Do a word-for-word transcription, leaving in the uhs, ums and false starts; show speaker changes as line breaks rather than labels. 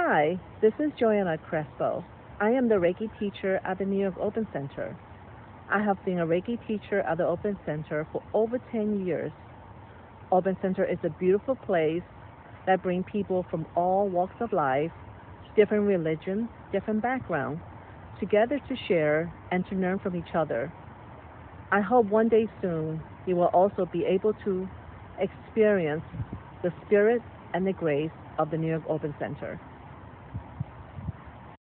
Hi, this is Joanna Crespo. I am the Reiki teacher at the New York Open Center. I have been a Reiki teacher at the Open Center for over ten years. Open Center is a beautiful place that brings people from all walks of life, different religions, different backgrounds, together to share and to learn from each other. I hope one day soon you will also be able to experience the spirit and the grace of the New York Open Center.